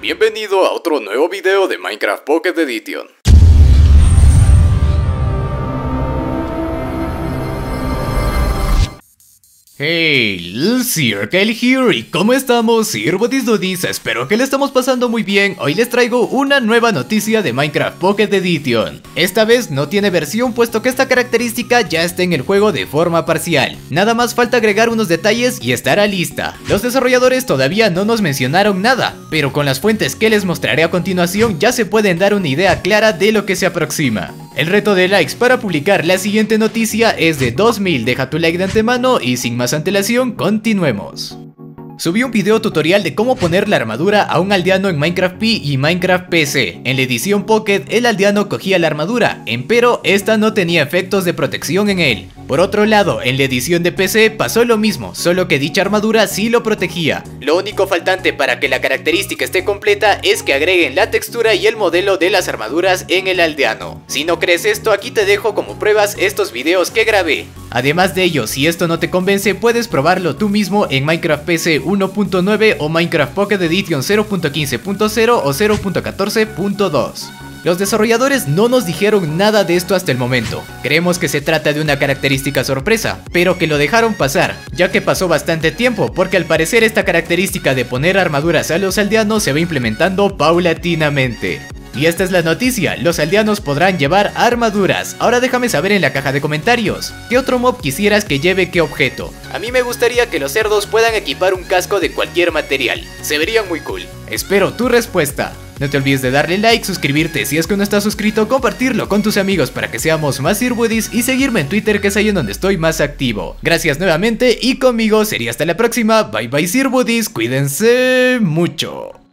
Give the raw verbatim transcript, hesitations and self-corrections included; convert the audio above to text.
Bienvenido a otro nuevo video de Minecraft Pocket Edition. Hey, Circle here, ¿y cómo estamos, Sirbodis? Espero que le estamos pasando muy bien. Hoy les traigo una nueva noticia de Minecraft Pocket Edition. Esta vez no tiene versión, puesto que esta característica ya está en el juego de forma parcial. Nada más falta agregar unos detalles y estará lista. Los desarrolladores todavía no nos mencionaron nada, pero con las fuentes que les mostraré a continuación ya se pueden dar una idea clara de lo que se aproxima. El reto de likes para publicar la siguiente noticia es de dos mil, deja tu like de antemano y sin más antelación, continuemos. Subí un video tutorial de cómo poner la armadura a un aldeano en Minecraft Pi y Minecraft P C. En la edición Pocket, el aldeano cogía la armadura, empero esta no tenía efectos de protección en él. Por otro lado, en la edición de P C pasó lo mismo, solo que dicha armadura sí lo protegía. Lo único faltante para que la característica esté completa es que agreguen la textura y el modelo de las armaduras en el aldeano. Si no crees esto, aquí te dejo como pruebas estos videos que grabé. Además de ello, si esto no te convence, puedes probarlo tú mismo en Minecraft P C uno punto nueve o Minecraft Pocket Edition cero punto quince punto cero o cero punto catorce punto dos. Los desarrolladores no nos dijeron nada de esto hasta el momento. Creemos que se trata de una característica sorpresa, pero que lo dejaron pasar, ya que pasó bastante tiempo, porque al parecer esta característica de poner armaduras a los aldeanos se va implementando paulatinamente. Y esta es la noticia, los aldeanos podrán llevar armaduras. Ahora déjame saber en la caja de comentarios, ¿qué otro mob quisieras que lleve qué objeto? A mí me gustaría que los cerdos puedan equipar un casco de cualquier material, se verían muy cool. Espero tu respuesta. No te olvides de darle like, suscribirte si es que no estás suscrito, compartirlo con tus amigos para que seamos más Sirbudis y seguirme en Twitter, que es ahí en donde estoy más activo. Gracias nuevamente y conmigo sería hasta la próxima. Bye bye Sirbudis, cuídense mucho.